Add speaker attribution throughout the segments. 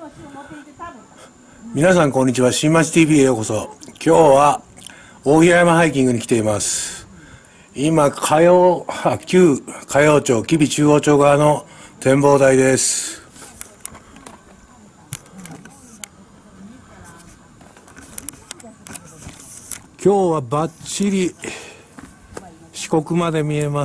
Speaker 1: 皆さんこんにちは。新町 TV へようこそ。今日は大平山ハイキングに来ています。今旧加養町吉備中央町側の展望台です。今日はバッチリ四国まで見えます。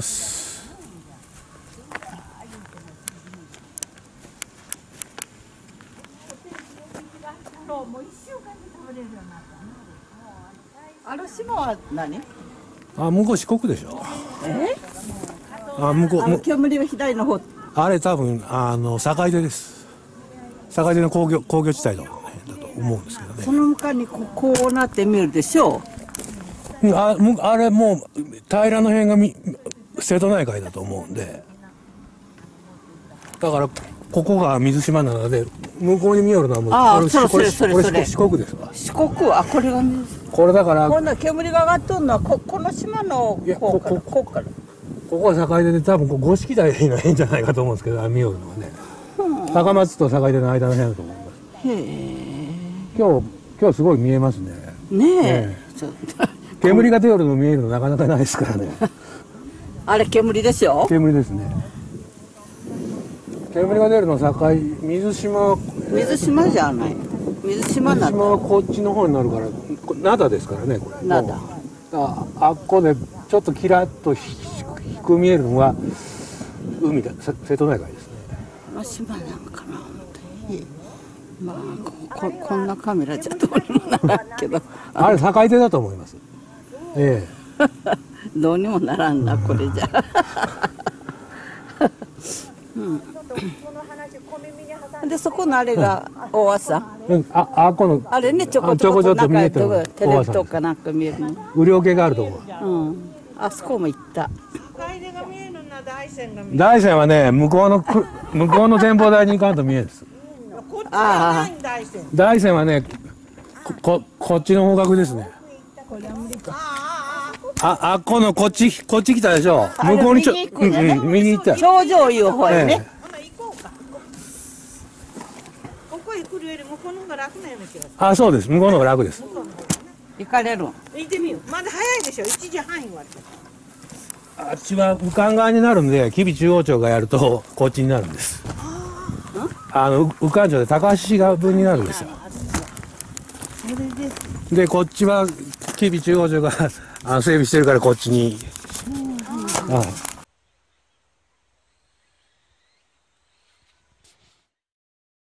Speaker 2: あの島は何？
Speaker 1: 向こう四国でしょ。向こう
Speaker 2: 煙は左の方。
Speaker 1: あれ多分坂出です。坂出の工業地帯だと思うんですけどね。
Speaker 2: その向かいにこうなって見えるでしょう。
Speaker 1: あれもう平らの辺が瀬戸内海だと思うんで、だからここが水島なので向こうに見えるのはもうこれ四国ですわ。
Speaker 2: 四国はこれが水。
Speaker 1: これだから
Speaker 2: こんな煙が上がっとるのはこの島の方からここから。
Speaker 1: ここは坂出で多分五色台の辺じゃないかと思うんですけど、見えるのはね、高松と坂出の間の辺だと思います。
Speaker 2: へえ。
Speaker 1: 今日すごい見えますね。
Speaker 2: ねえ。
Speaker 1: 煙が出るの見えるのなかなかないですからね。
Speaker 2: あれ煙ですよ。
Speaker 1: 煙ですね。煙が出るの水島
Speaker 2: じゃない。水島
Speaker 1: はこっちの方になるから灘ですからね、これ。
Speaker 2: 灘。
Speaker 1: あっこでちょっとキラッと低く見えるのは海だ、瀬戸内海ですね。
Speaker 2: この島なんかな、本当に。まあこんなカメラじゃどうにもならんけど。
Speaker 1: あれ坂出だと思います。
Speaker 2: どうにもならんな、これじゃ。でそこのあれが大朝。あれねちょこちょこと見えてる。テレビとかなんか見えるの。
Speaker 1: 雨量計があるところ。
Speaker 2: あそこも行った。
Speaker 1: 大山はね向こうの展望台に行かんと見えるんです。大山はねこっちの方角ですね。こっち来たでしょ。向こうに右行った。
Speaker 2: 頂上いう方へね。
Speaker 1: そうです。向こうの方が楽です。
Speaker 2: 行かれる。
Speaker 3: 行ってみよう。まだ早いでしょ。1時半言われて。
Speaker 1: あっちは武漢側になるんで、吉備中央町がやるとこっちになるんです。武漢町で高橋市が分になるんですよ。でこっちは吉備中央町が整備してるからこっちに。